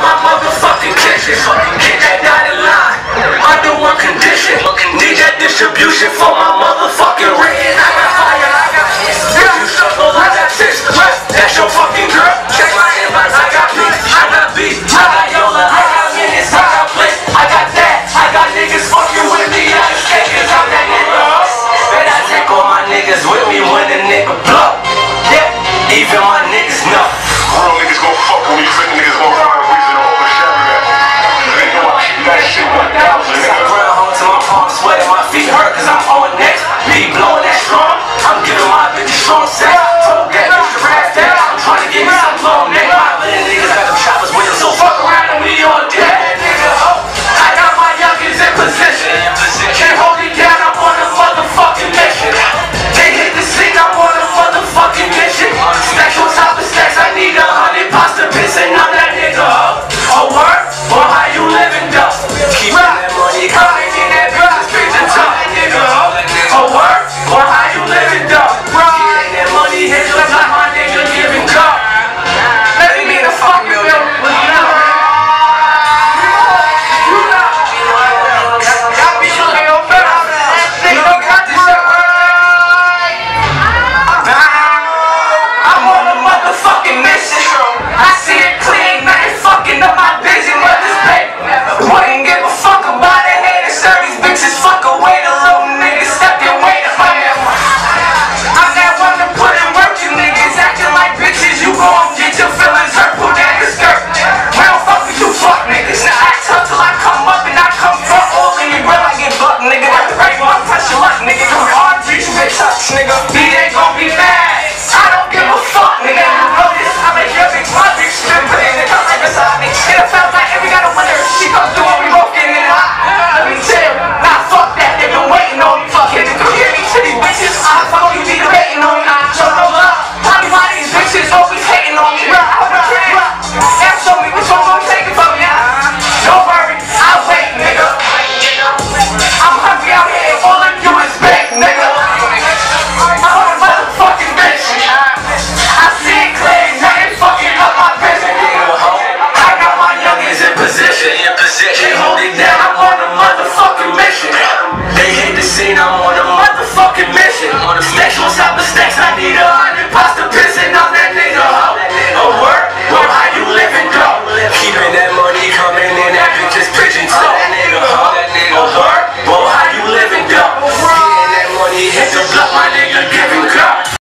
my motherfucking kitchen. Hit that dotted line, under one condition. Need that distribution for my motherfucking ring. I got fire, I got hits. If you struggle, I got this. That's your fucking girl. Check my inbox.